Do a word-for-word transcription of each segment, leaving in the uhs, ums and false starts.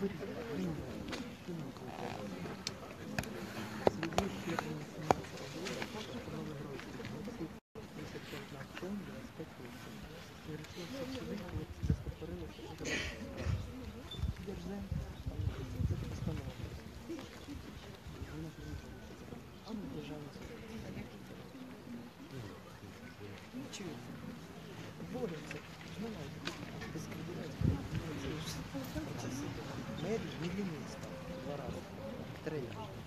Борются, Мэри миллиместр два раза, три.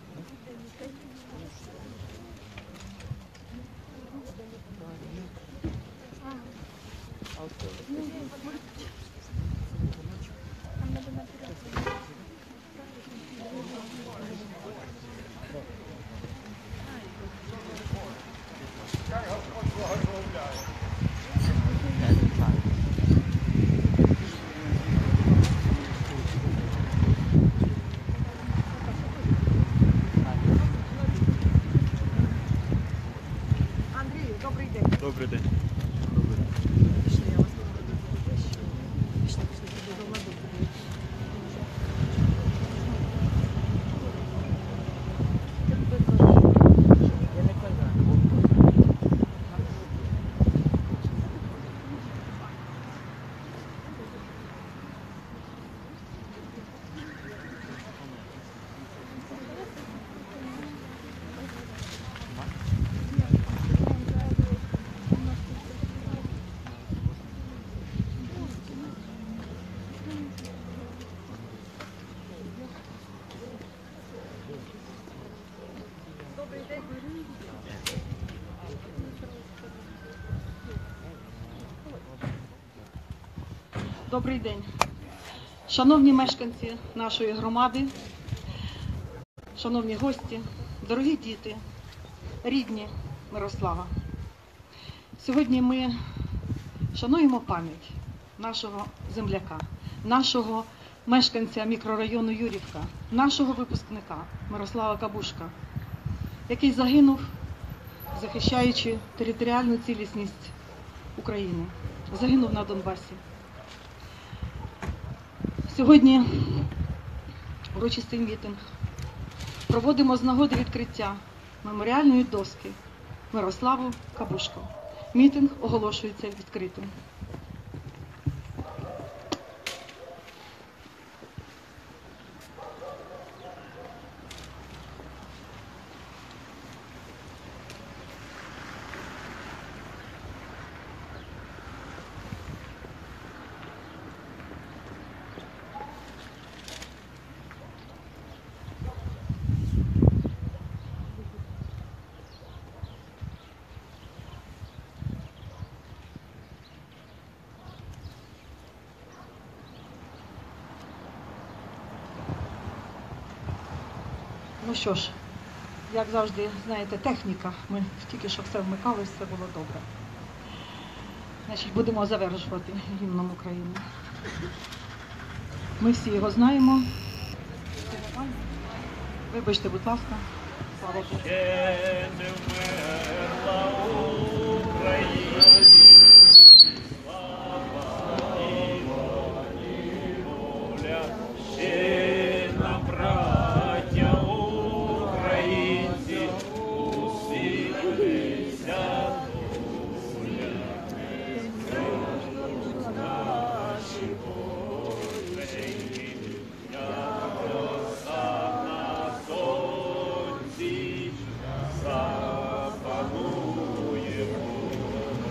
Добрий день. Добрий день. Шановні мешканці нашої громади, шановні гості, дорогі діти, рідні Мирослава. Сьогодні ми шануємо пам'ять нашого земляка, нашого мешканця мікрорайону Юрівка, нашого випускника Мирослава Кабушка, який загинув, захищаючи територіальну цілісність України. Загинув на Донбасі. Сьогодні урочистий мітинг проводимо з нагоди відкриття меморіальної доски Мирославу Кабушку. Мітинг оголошується відкритим. Ну що ж, як завжди, знаєте, техніка. Ми тільки що все вмикали, все було добре. Значить, будемо завершувати гімном України. Ми всі його знаємо. Вибачте, будь ласка. Слава Богу. Ще не вмерла Україна. Слава і воля. Ще нам, браття українці, усилися доля. Наші воїни, як роса на сонці, запануємо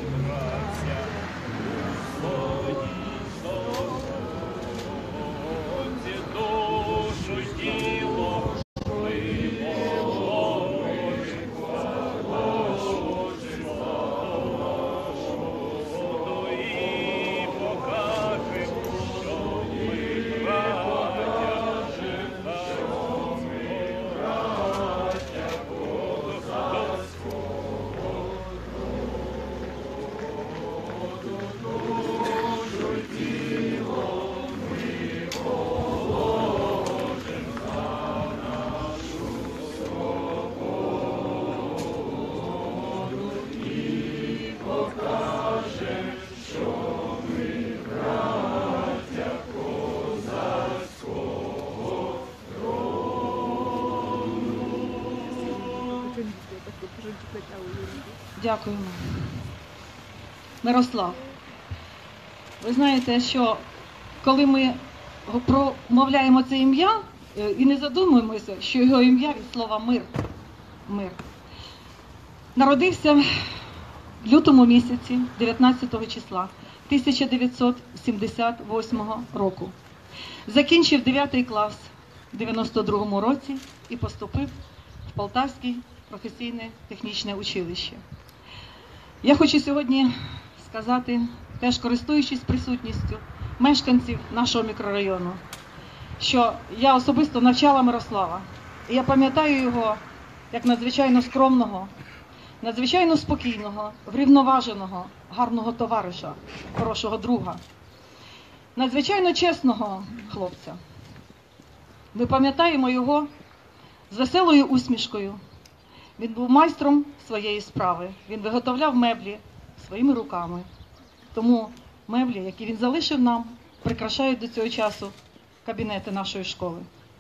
Дякуємо. Мирослав, ви знаєте, що коли ми промовляємо це ім'я е, і не задумуємося, що його ім'я від слова мир, мир, народився в лютому місяці, дев'ятнадцятого числа тисяча дев'ятсот сімдесят восьмого року. Закінчив дев'ятий клас в дев'яносто другому році і поступив в Полтавське професійне технічне училище. Я хочу сьогодні сказати, теж користуючись присутністю мешканців нашого мікрорайону, що я особисто навчала Мирослава. І я пам'ятаю його як надзвичайно скромного, надзвичайно спокійного, врівноваженого, гарного товариша, хорошого друга, надзвичайно чесного хлопця. Ми пам'ятаємо його з веселою усмішкою. Він був майстром своєї справи. Він виготовляв меблі своїми руками. Тому меблі, які він залишив нам, прикрашають до цього часу кабінети нашої школи.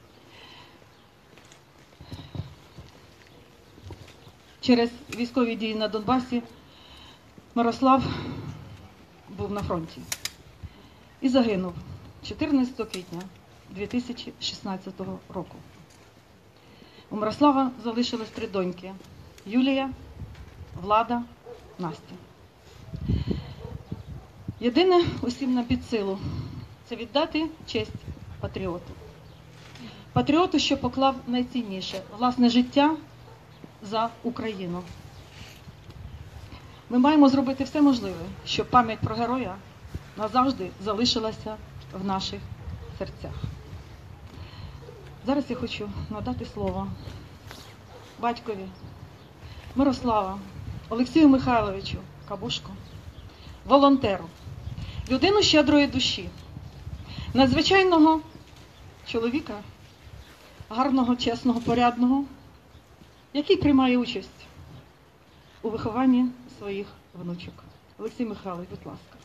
Через військові дії на Донбасі Мирослав був на фронті і загинув чотирнадцятого квітня дві тисячі шістнадцятого року. У Мирослава залишилось три доньки – Юлія, Влада, Настя. Єдине усім нам під силу – це віддати честь патріоту. Патріоту, що поклав найцінніше – власне життя за Україну. Ми маємо зробити все можливе, щоб пам'ять про героя назавжди залишилася в наших серцях. Зараз я хочу надати слово батькові Мирослава Олексію Михайловичу Кабушко, волонтеру, людину щедрої душі, надзвичайного чоловіка, гарного, чесного, порядного, який приймає участь у вихованні своїх внучок. Олексій Михайлович, будь ласка.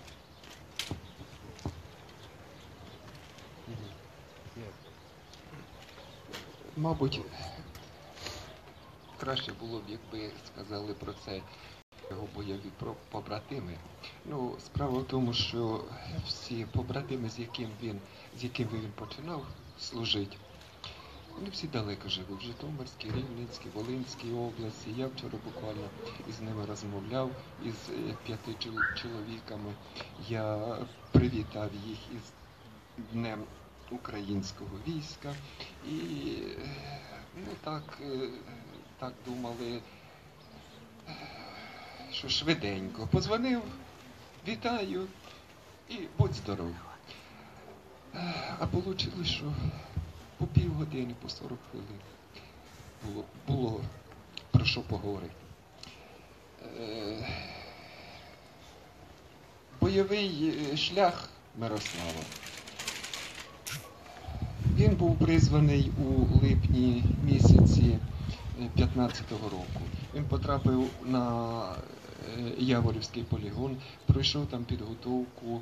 Мабуть, краще було б, якби сказали про це його бойові побратими. Ну, справа в тому, що всі побратими, з яким він, з якими він починав служити, вони всі далеко живуть в Житомирській, Рівненській, Волинській області. Я вчора буквально із ними розмовляв, із п'яти чоловіками. Я привітав їх із Днем українського війська. І ну, так, так думали, що швиденько. Позвонив, вітаю і будь здоров. А вийшло, що по півгодини, по сорок хвилин було, було про що поговорити. Бойовий шлях Мирослава. Він був призваний у липні місяці п'ятнадцятого року. Він потрапив на Яворівський полігон, пройшов там підготовку,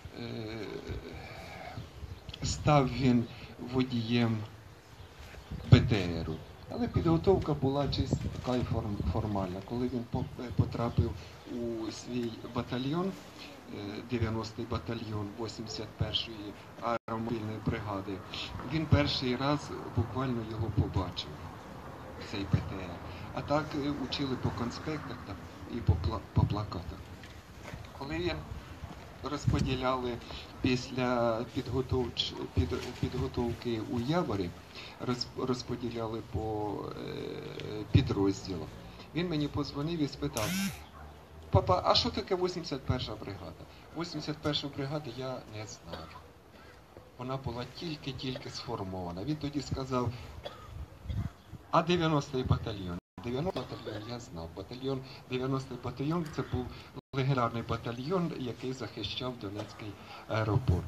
став він водієм Б Т Ру. Але підготовка була чисто така і формальна. Коли він потрапив у свій батальйон, дев'яностий батальйон вісімдесят першої аеромобільної бригади, він перший раз буквально його побачив, цей Б Т Р. А так учили по конспектах і по, по плакатах. Коли він розподіляли після підготовч, під, підготовки у Яворі, роз, розподіляли по е, підрозділах, він мені подзвонив і спитав: папа, а що таке вісімдесят перша бригада? вісімдесят перша бригада я не знаю. Вона була тільки-тільки сформована. Він тоді сказав: а дев'яностий батальйон? дев'яностий батальйон я знав. Батальйон, дев'яностий батальйон – це був легендарний батальйон, який захищав Донецький аеропорт.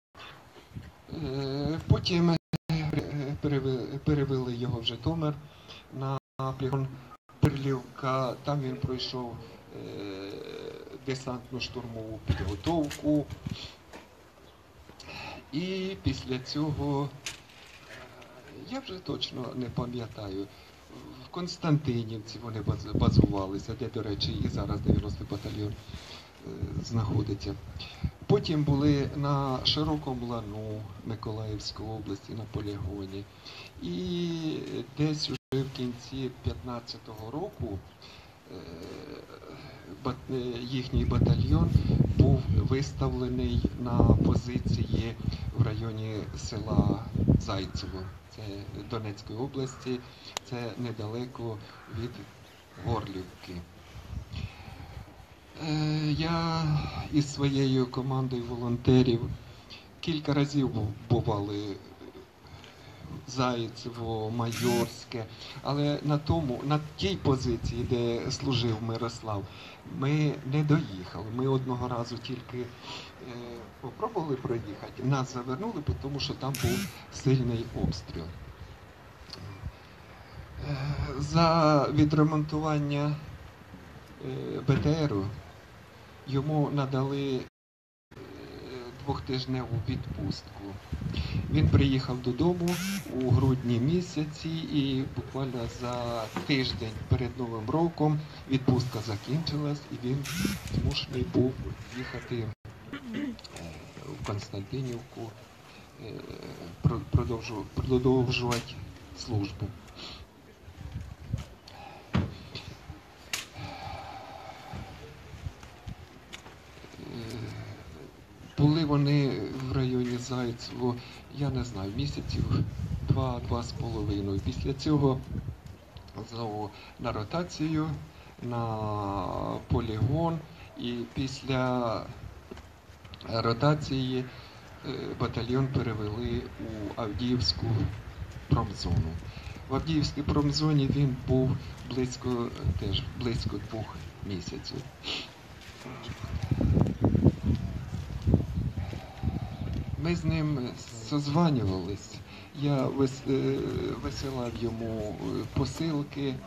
Потім перевели його в Житомир на полігон Перлівка. Там він пройшов десантно-штурмову підготовку. І після цього, я вже точно не пам'ятаю, в Константинівці вони баз- базувалися, де, до речі, і зараз дев'яностий батальйон е, знаходиться. Потім були на Широкому Лану Миколаївської області на полігоні. І десь вже в кінці п'ятнадцятого року е, бат- е, їхній батальйон був виставлений на позиції в районі села Зайцево. Це Донецької області, це недалеко від Горлівки. Е, Я із своєю командою волонтерів кілька разів бу- бували Зайцево, Майорське, але на тому, на тій позиції, де служив Мирослав, ми не доїхали. Ми одного разу тільки е, попробували проїхати, нас завернули, тому що там був сильний обстріл. Е, За відремонтування е, БТРу йому надали е, двохтижневу відпустку. Він приїхав додому у грудні місяці і буквально за тиждень перед Новим роком відпустка закінчилась і він змушений був їхати е, в Константинівку, е, про- продовжу- продовжувати службу. Були вони в районі Зайцево, я не знаю, місяців два-два з половиною. Після цього знову на ротацію, на полігон, і після ротації е, батальйон перевели у Авдіївську промзону. В Авдіївській промзоні він був близько, теж близько двох місяців. Ми з ним созванювались, я вис- е, висилав йому е, посилки,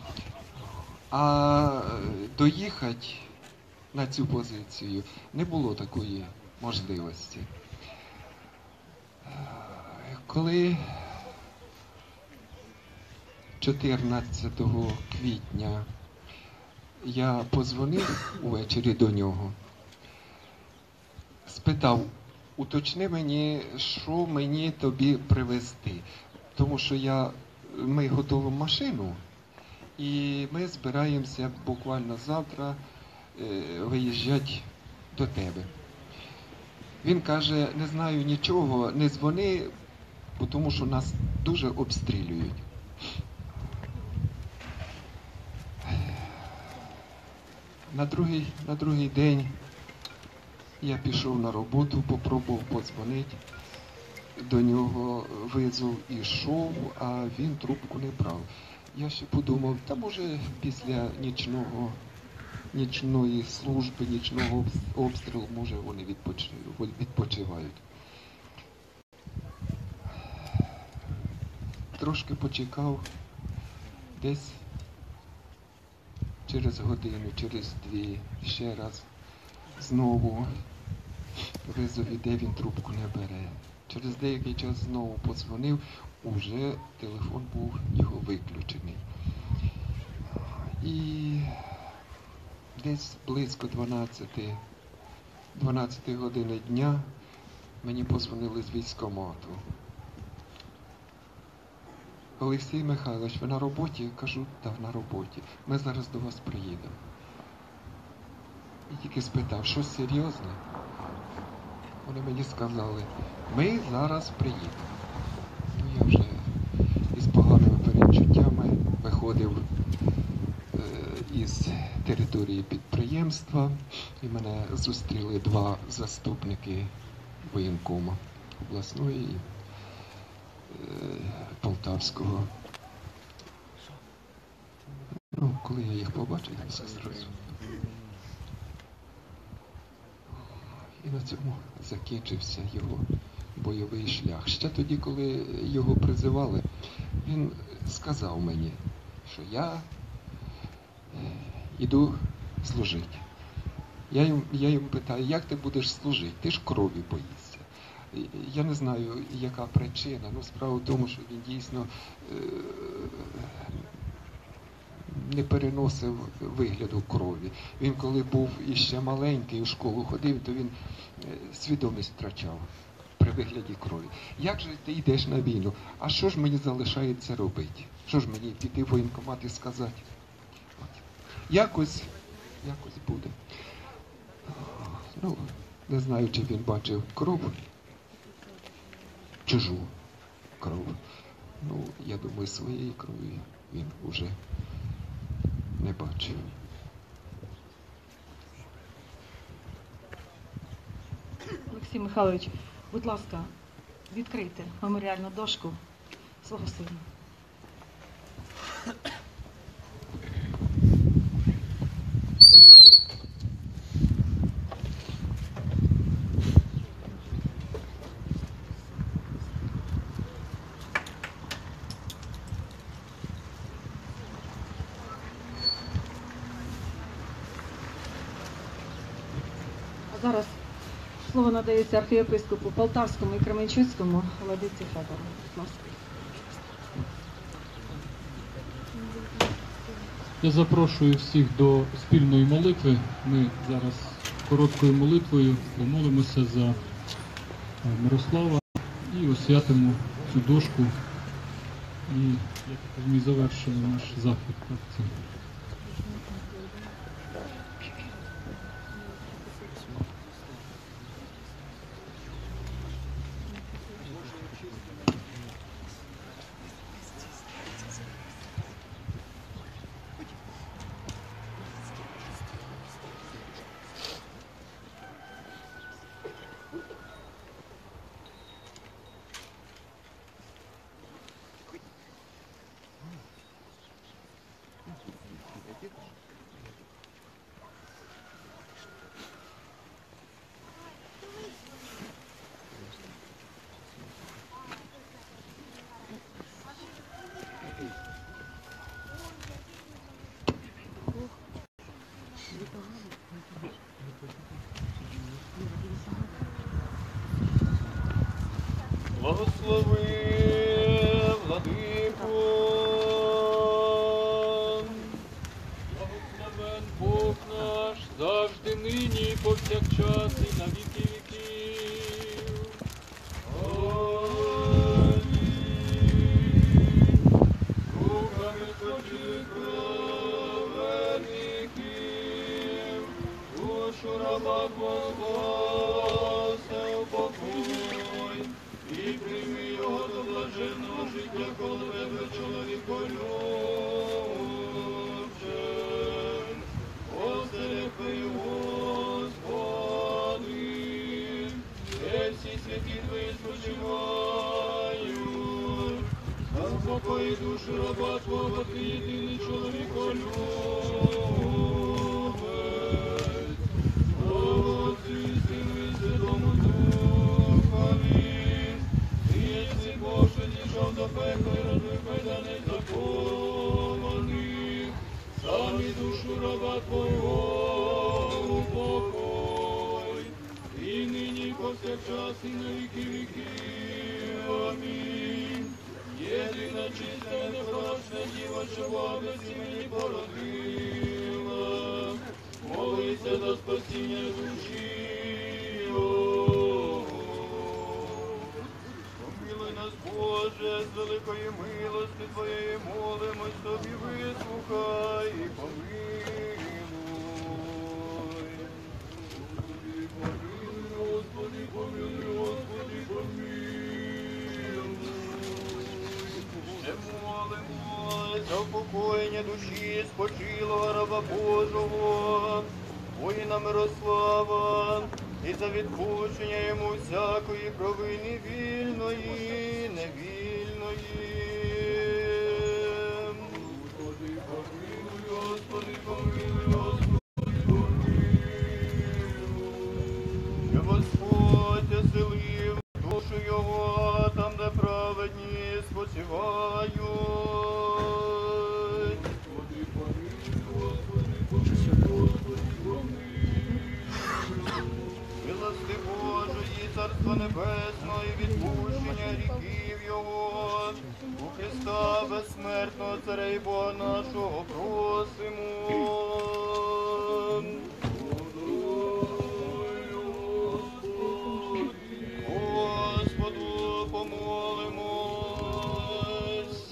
а доїхати на цю позицію не було такої можливості. Коли чотирнадцятого квітня я подзвонив увечері до нього, спитав, уточни мені, що мені тобі привезти. Тому що я, ми готуємо машину, і ми збираємося буквально завтра е, виїжджати до тебе. Він каже, не знаю нічого, не дзвони, бо тому що нас дуже обстрілюють. На другий, на другий день я пішов на роботу, попробував подзвонити. До нього визов ішов, а він трубку не брав. Я ще подумав, та може після нічного, нічної служби, нічного обс- обстрілу, може вони відпочи- відпочивають. Трошки почекав, десь через годину, через дві, ще раз знову визов іде, він трубку не бере. Через деякий час знову подзвонив, уже телефон був його виключений. І десь близько дванадцятої, дванадцятої години дня мені подзвонили з військкомату. Олексій Михайлович, ви на роботі? Кажу, так, на роботі. Ми зараз до вас приїдемо. І тільки спитав, щось серйозне? Вони мені сказали, ми зараз приїдемо. Ну, я вже із поганими передчуттями виходив е, із території підприємства, і мене зустріли два заступники воєнкома обласної і е, Полтавського. Ну, коли я їх побачив, я все зрозумів. І на цьому закінчився його бойовий шлях. Ще тоді, коли його призивали, він сказав мені, що я йду служити. Я йому, я йому питаю, як ти будеш служити? Ти ж крові боїшся. Я не знаю, яка причина, але справа в тому, що він дійсно е- не переносив вигляду крові. Він коли був іще маленький, у школу ходив, то він свідомість втрачав при вигляді крові. Як же ти йдеш на війну? А що ж мені залишається робити? Що ж мені піти в воєнкомат і сказати? От. Якось, якось буде. Ну, не знаю, чи він бачив кров, чужу кров. Ну, я думаю, своєї крові він уже не бачив. Олексій Михайлович, будь ласка, відкрийте меморіальну дошку свого сина. А зараз слово надається архієпископу Полтавському і Кременчуцькому Владиці Федору. Будь ласка. Я запрошую всіх до спільної молитви. Ми зараз короткою молитвою помолимося за Мирослава і освятимо цю дошку. І, я так розумію, завершимо наш захід. Так, це. Благослови, владико, благословен Бог наш, завжди нині і повсякчас і на віки віків. Амінь. Руками Твоїх праведників, душу раба Твого все упокой. І прийми його до блаженного життя, коло тебе, чоловіко любче. Остерегли, Господи, де всі святі Твої спочивають. Заспокої душу раба Твого, Ти єдиний чоловіко любець. Слава Отцю і Сину і Святому Духові. Єси Боже, дійшов до пекла і розбив кайдани закованих, сам і душу раба Твого упокой, і нині, і повсякчас, і на віки віків. Амінь. Єдина чиста і непорочна діва, що в області мені породила, молися за спасіння душі. Боже, з великої милости Твоєї молимось Тобі, вислухай і помилуй. Господи, помилуй, Господи, помилуй. Ще молимось за упокоєння душі спочилого раба Божого, воїна Мирослава, і за відпущення йому всякої провини вільної, невільної. Господи, помилуй, Господи, помилуй, Господи, помилуй. Щоб Господь оселив душу його там, де праведні спочивають. Господи, помилуй, Господи, помилуй, Господи, помилуй. Милости Божої, Царства Небесного і відпущення гріхів Його, безсмертного Царя і Бога нашого просимо. Господу помолимось.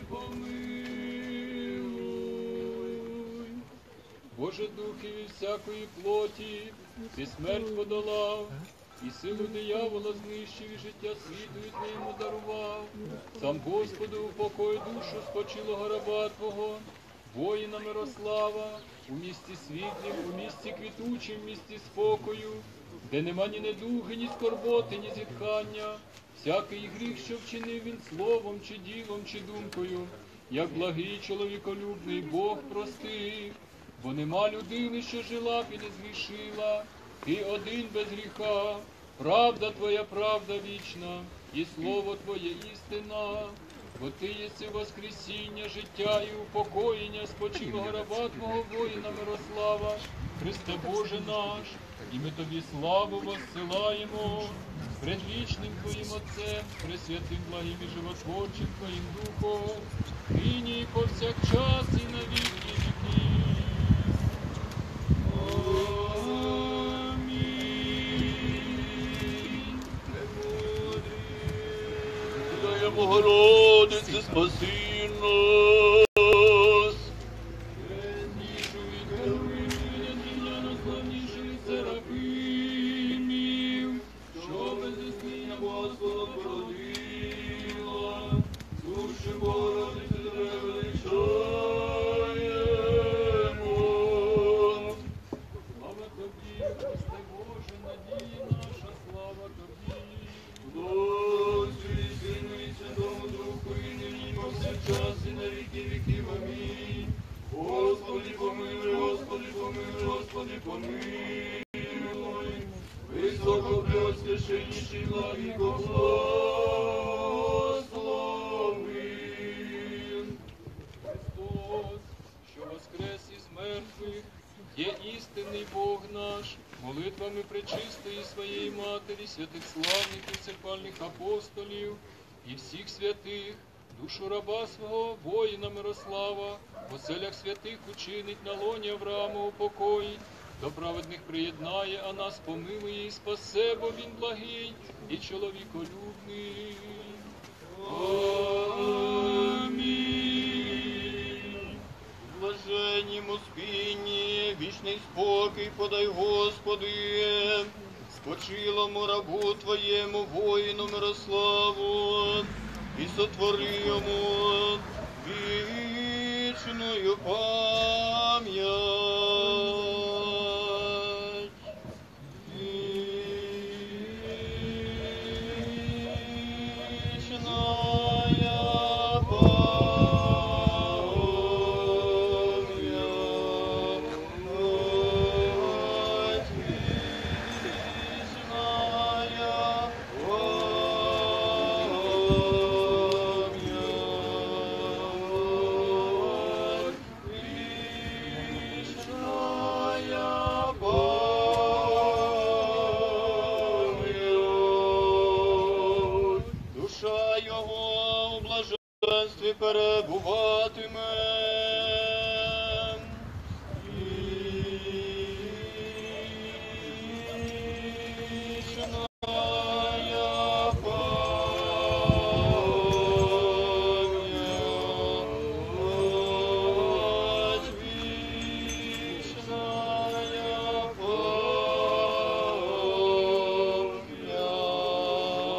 Боже Духи від всякої плоті, ти смерть подолав, і силу диявола знищив, і життя світу і твоєму дарував. Сам Господу упокой душу спочилого раба Твого, воїна Мирослава, у місті світлім, у місті квітучим, в місті спокою, де нема ні недуги, ні скорботи, ні зітхання, всякий гріх, що вчинив він словом, чи ділом, чи думкою, як благий чоловіколюбний Бог простив. Бо нема людини, що жила б і не згрішила, ти один без гріха, правда Твоя, правда вічна, і слово Твоє істина, бо Ти єси воскресіння, життя і упокоєння спочилого раба Твого воїна Мирослава, Христе Боже наш, і ми Тобі славу воссилаємо, пред вічним Твоїм Отцем, пресвятим благим і животворчим Твоїм Духом, нині і повсякчас і на віки віків. Дай Богородице, спаси нас. Святішу від героїв, найславніших серафимів, що без існення Господа породила, суші Богородице, тебе величаємо. Слава Тобі, Христе Боже, надія наша, слава Тобі. Отцю і Сину і Святому Духу, і нині, і повсякчас, і на віки віків. Амінь. Господи, помилуй, Господи, помилуй, Господи, помилуй. Високо преосвященніший владико, благослови. Христос, що воскрес із мертвих, є істинний Бог наш, молитвами пречистої своєї Матері, святих славних і церквальних апостолів і всіх святих, душу раба свого, воїна Мирослава, в оселях святих учинить, на лоні Авраама упокоїть, до праведних приєднає, а нас помилує і спасе, бо він благий і чоловіколюбний. Амінь. Блаженнім успінні, вічний спокій подай, Господи, спочилому рабу Твоєму, воїну Мирославу, і сотвори йому вічною пам'ять. Вічная душа його у блаженстві перебуватиме. Вічная пам'ять, вічная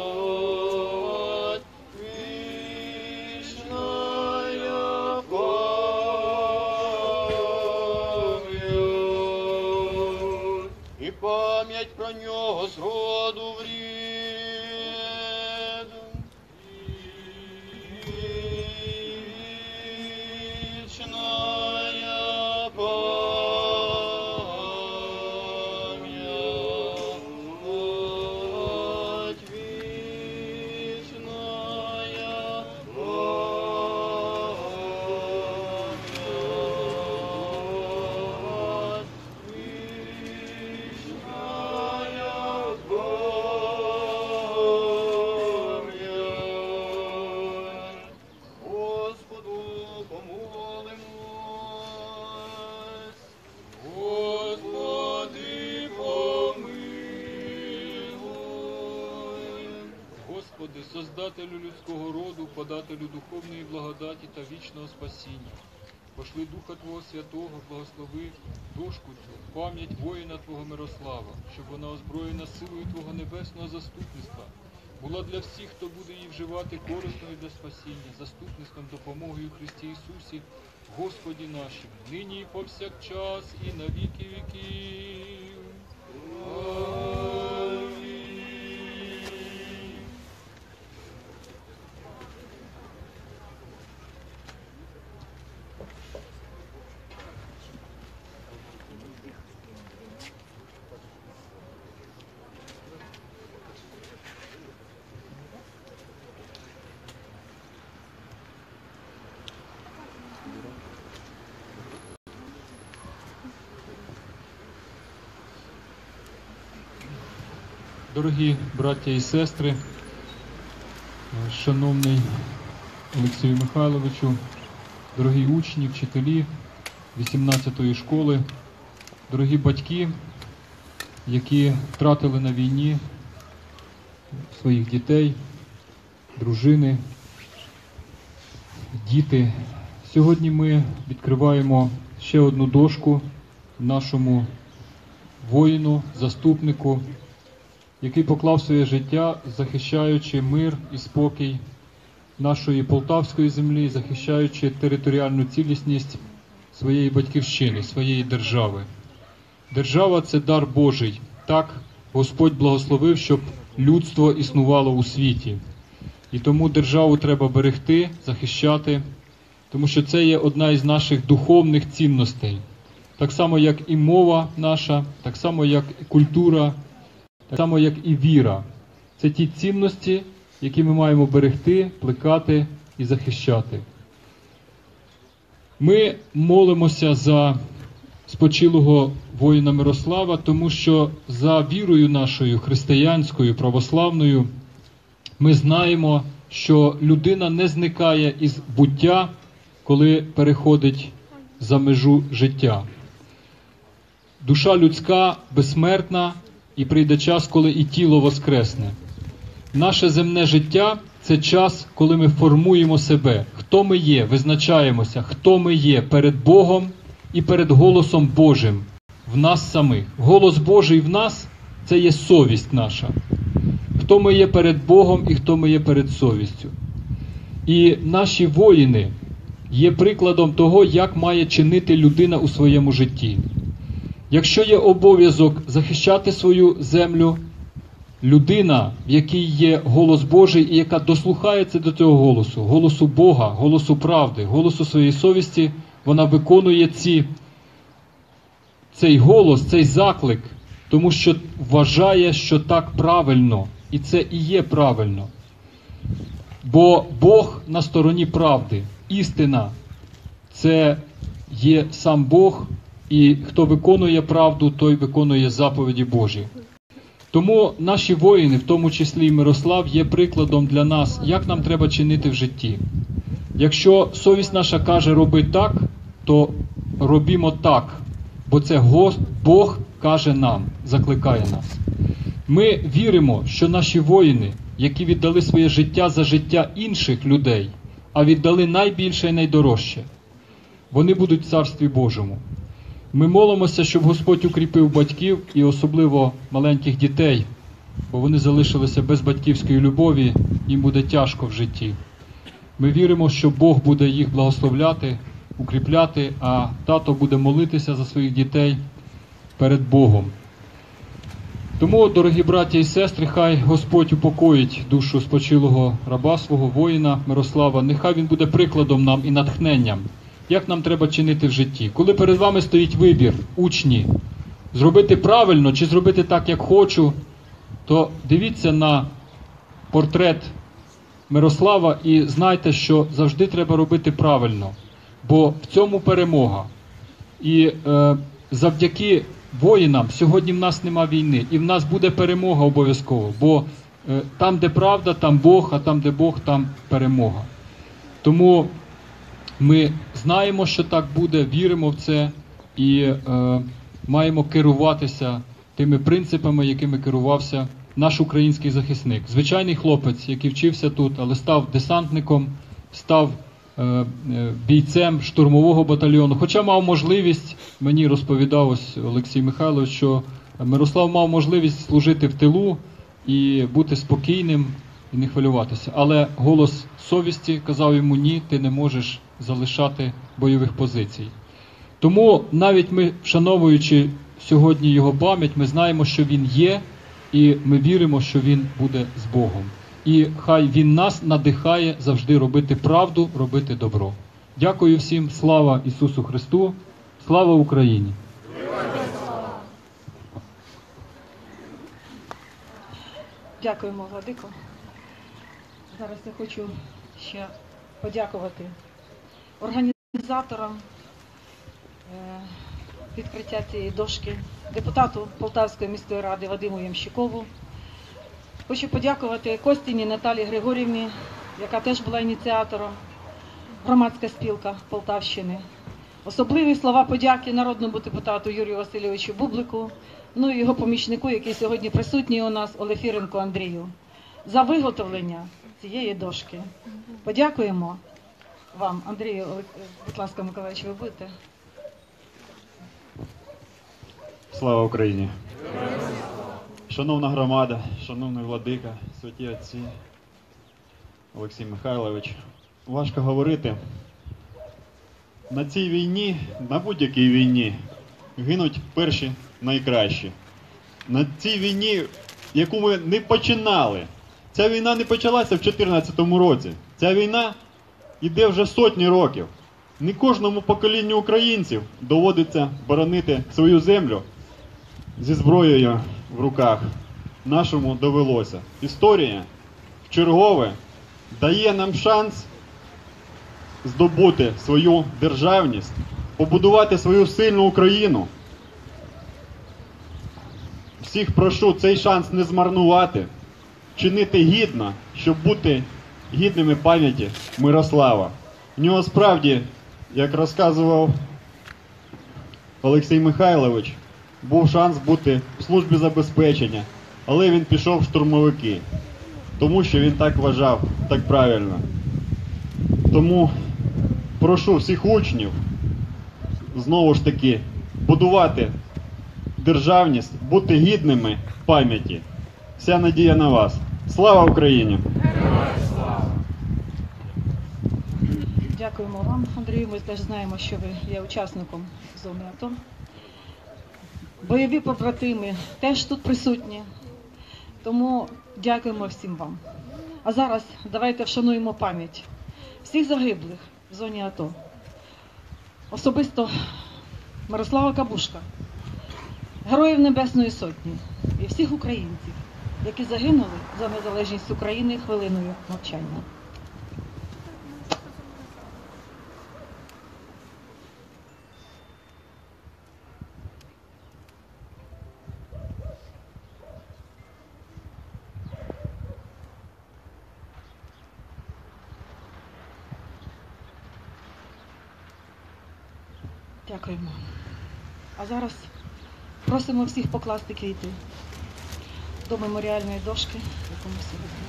пам'ять, вічная пам'ять. Создателю людського роду, подателю духовної благодаті та вічного спасіння. Пошли Духа Твого Святого, благослови дошку цю, пам'ять воїна Твого Мирослава, щоб вона, озброєна силою Твого небесного заступництва, була для всіх, хто буде її вживати корисною для спасіння, заступництвом, допомогою в Христі Ісусі, Господі нашим, нині і повсякчас, і на віки віків. Амінь. Дорогі браття і сестри, шановний Олексію Михайловичу, дорогі учні, вчителі вісімнадцятої школи, дорогі батьки, які втратили на війні своїх дітей, дружини, діти. Сьогодні ми відкриваємо ще одну дошку нашому воїну, заступнику, який поклав своє життя, захищаючи мир і спокій нашої полтавської землі, захищаючи територіальну цілісність своєї батьківщини, своєї держави. Держава – це дар Божий. Так Господь благословив, щоб людство існувало у світі. І тому державу треба берегти, захищати, тому що це є одна із наших духовних цінностей. Так само, як і мова наша, так само, як і культура, так само, як і віра. Це ті цінності, які ми маємо берегти, плекати і захищати. Ми молимося за спочилого воїна Мирослава, тому що за вірою нашою християнською, православною, ми знаємо, що людина не зникає із буття, коли переходить за межу життя. Душа людська безсмертна, і прийде час, коли і тіло воскресне. Наше земне життя – це час, коли ми формуємо себе. Хто ми є, визначаємося, хто ми є перед Богом і перед голосом Божим в нас самих. Голос Божий в нас – це є совість наша. Хто ми є перед Богом і хто ми є перед совістю. І наші воїни є прикладом того, як має чинити людина у своєму житті. Якщо є обов'язок захищати свою землю, людина, в якій є голос Божий і яка дослухається до цього голосу, голосу Бога, голосу правди, голосу своєї совісті, вона виконує ці, цей голос, цей заклик, тому що вважає, що так правильно, і це і є правильно. Бо Бог на стороні правди, істина – це є сам Бог, і хто виконує правду, той виконує заповіді Божі. Тому наші воїни, в тому числі і Мирослав, є прикладом для нас, як нам треба чинити в житті. Якщо совість наша каже «роби так», то робімо так, бо це Бог каже нам, закликає нас. Ми віримо, що наші воїни, які віддали своє життя за життя інших людей, а віддали найбільше і найдорожче, вони будуть в Царстві Божому. Ми молимося, щоб Господь укріпив батьків і особливо маленьких дітей, бо вони залишилися без батьківської любові, їм буде тяжко в житті. Ми віримо, що Бог буде їх благословляти, укріпляти, а тато буде молитися за своїх дітей перед Богом. Тому, дорогі браті і сестри, хай Господь упокоїть душу спочилого раба свого, воїна Мирослава, нехай він буде прикладом нам і натхненням, як нам треба чинити в житті. Коли перед вами стоїть вибір, учні, зробити правильно чи зробити так, як хочу, то дивіться на портрет Мирослава і знайте, що завжди треба робити правильно, бо в цьому перемога. І е, завдяки воїнам сьогодні в нас нема війни, і в нас буде перемога обов'язково, бо е, там, де правда, там Бог, а там, де Бог, там перемога. Тому ми знаємо, що так буде, віримо в це і е, маємо керуватися тими принципами, якими керувався наш український захисник. Звичайний хлопець, який вчився тут, але став десантником, став е, е, бійцем штурмового батальйону. Хоча мав можливість, мені розповідав ось Олексій Михайлович, що Мирослав мав можливість служити в тилу і бути спокійним і не хвилюватися. Але голос совісті казав йому: ні, ти не можеш залишати бойових позицій. Тому навіть ми, вшановуючи сьогодні його пам'ять, ми знаємо, що він є, і ми віримо, що він буде з Богом. І хай він нас надихає завжди робити правду, робити добро. Дякую всім. Слава Ісусу Христу! Слава Україні! Дякуємо, Владико. Зараз я хочу ще подякувати організаторам е, відкриття цієї дошки, депутату Полтавської міської ради Вадиму Ямщикову. Хочу подякувати Костіні Наталії Григорівні, яка теж була ініціатором, громадська спілка Полтавщини. Особливі слова подяки народному депутату Юрію Васильовичу Бублику, ну і його помічнику, який сьогодні присутній у нас, Олефіренко Андрію, за виготовлення цієї дошки. Подякуємо вам, Андрію. Будь ласка, Миколаївич, ви будете? Слава Україні! Шановна громада, шановний владика, святі отці, Олексій Михайлович, важко говорити. На цій війні, на будь-якій війні, гинуть перші найкращі. На цій війні, яку ми не починали. Ця війна не почалася в дві тисячі чотирнадцятому році. Ця війна йде вже сотні років. Не кожному поколінню українців доводиться боронити свою землю зі зброєю в руках. Нашому довелося. Історія вчергове дає нам шанс здобути свою державність, побудувати свою сильну Україну. Всіх прошу цей шанс не змарнувати, чинити гідно, щоб бути гідними пам'яті Мирослава. В нього справді, як розказував Олексій Михайлович, був шанс бути в службі забезпечення, але він пішов в штурмовики, тому що він так вважав, так правильно. Тому прошу всіх учнів, знову ж таки, будувати державність, бути гідними пам'яті. Вся надія на вас. Слава Україні! Дякуємо вам, Андрію. Ми теж знаємо, що ви є учасником зони АТО. Бойові побратими теж тут присутні. Тому дякуємо всім вам. А зараз давайте вшануємо пам'ять всіх загиблих в зоні АТО. Особисто Мирослава Кабушка, Героїв Небесної Сотні і всіх українців, які загинули за незалежність України хвилиною мовчання. Дякуємо. А зараз просимо всіх покласти квіти до меморіальної дошки, яку ми сьогодні.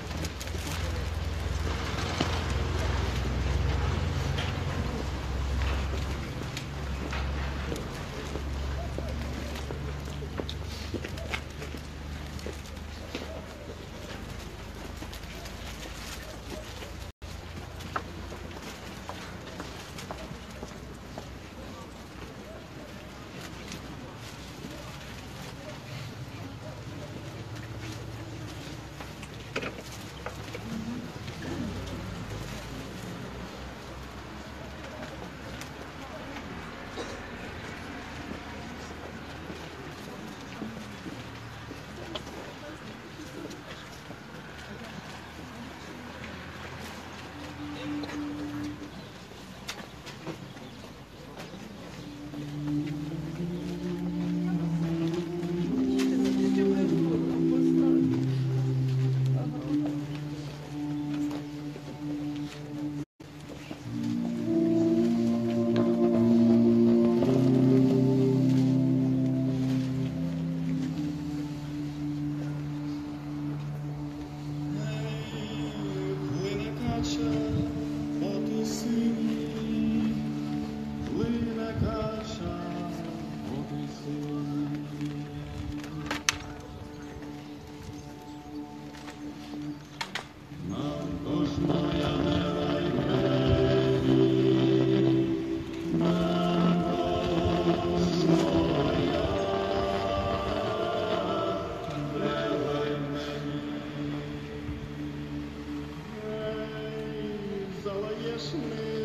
каша, от у сині, плине каша, от у сині. Нам кожна нева й мені, нам кожна нева й мені. Ей, залаєш ми